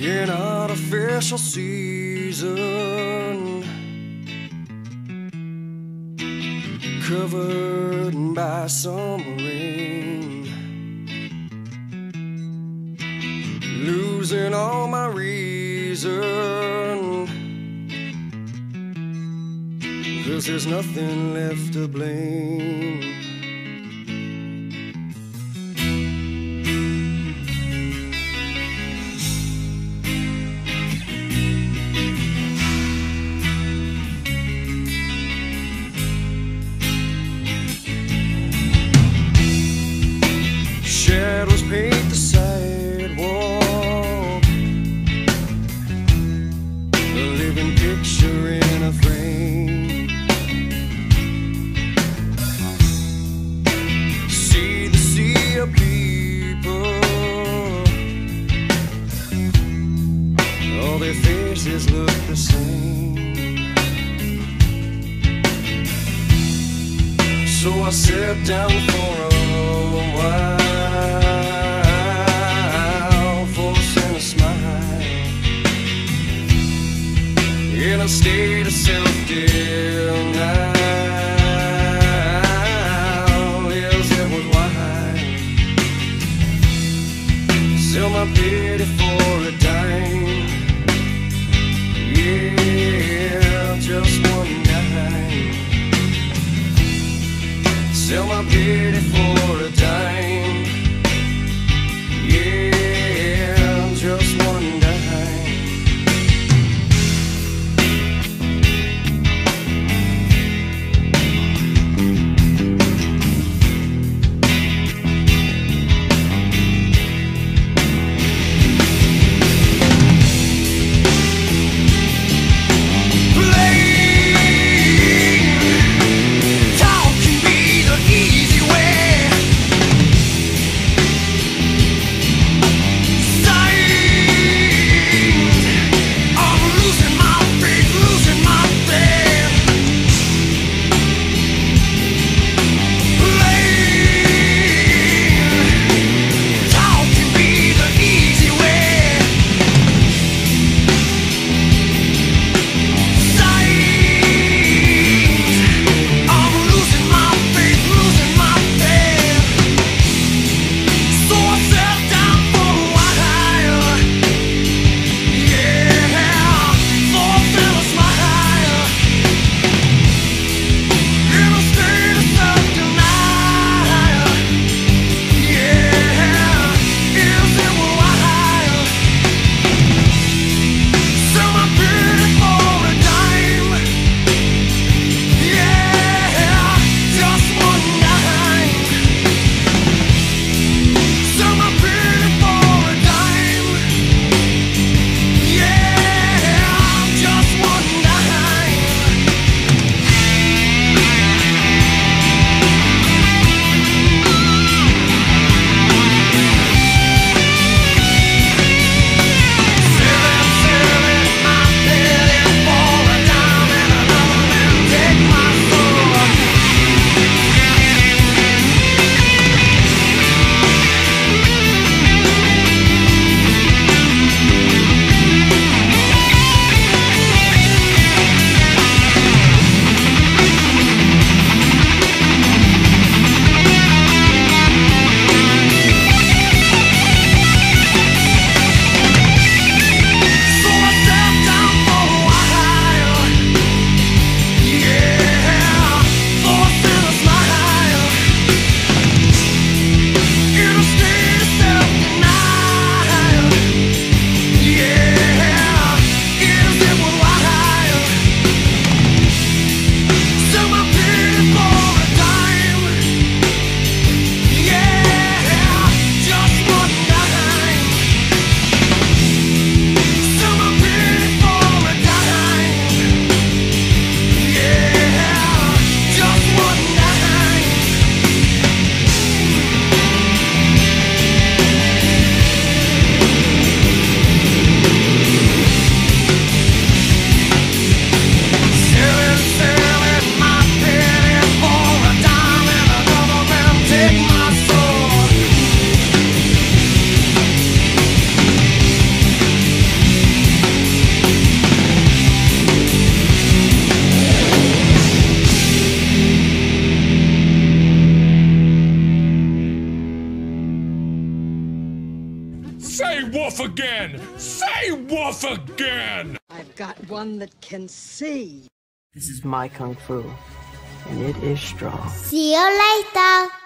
in artificial season, covered by summer rain, losing all my reason, 'cause there's nothing left to blame. Shadows paint the sidewalk, a living picture in a frame. See the sea of people, all their faces look the same. So I sat down for a while, in a state of self-denial. Yes, it was wild. Sell my pity for a dime. Yeah, just one dime. Sell my pity for a dime. Yeah, just one dime. again! Say woof again! I've got one that can see. This is my kung fu, and it is strong. See you later.